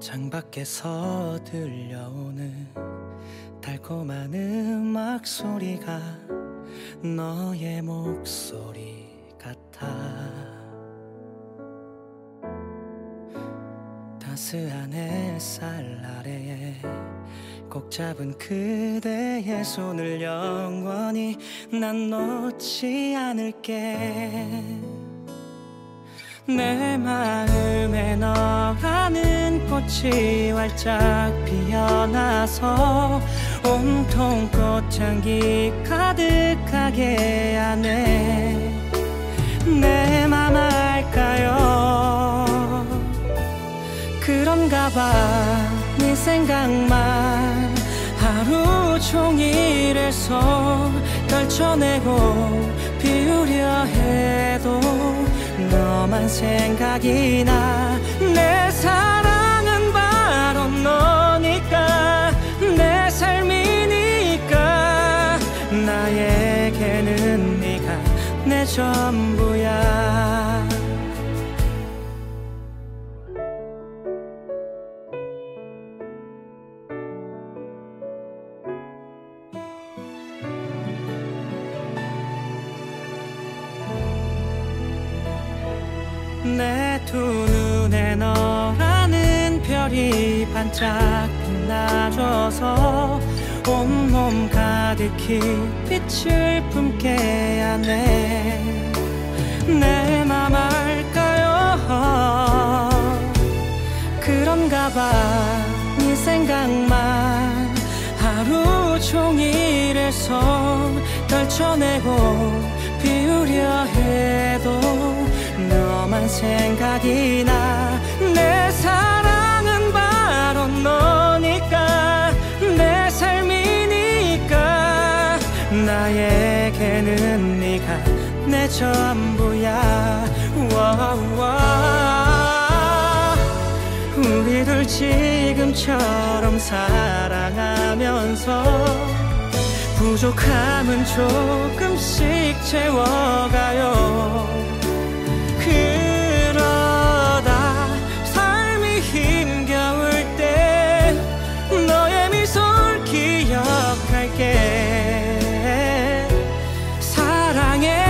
창밖에서 들려오는 달콤한 음악 소리가 너의 목소리 같아. 따스한 햇살 아래에 꼭 잡은 그대의 손을 영원히 난 놓지 않을게. 내 마음에 너라는 꽃이 활짝 피어나서 온통 꽃향기 가득하게 하네. 내 맘 알까요? 그런가 봐. 네 생각만 하루 종일 해서 떨쳐내고 비우려 해도 너만 생각이 나. 내 사랑은 바로 너니까, 내 삶이니까. 나에게는 네가 내 전부야. 내 두 눈에 너라는 별이 반짝 빛나줘서 온몸 가득히 빛을 품게 하네. 내 맘 알까요? 그런가 봐. 네 생각만 하루 종일 해서 떨쳐내고 비우려 해도 너만 생각이 나. 내 사랑은 바로 너니까, 내 삶이니까. 나에게는 네가 내 전부야. 우리 둘 지금처럼 사랑하면서 부족함은 조금씩 채워가요. 그러다 삶이 힘겨울 때 너의 미소를 기억할게. 사랑해.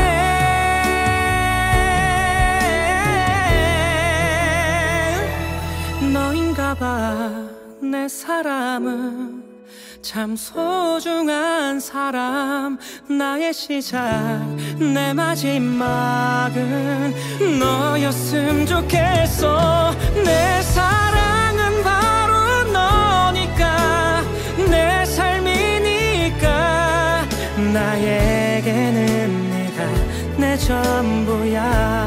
너인가 봐. 내 사람은 참 소중한 사람. 나의 시작, 내 마지막은 너였음 좋겠어. 내 사랑은 바로 너니까, 내 삶이니까. 나에게는 네가 내 전부야.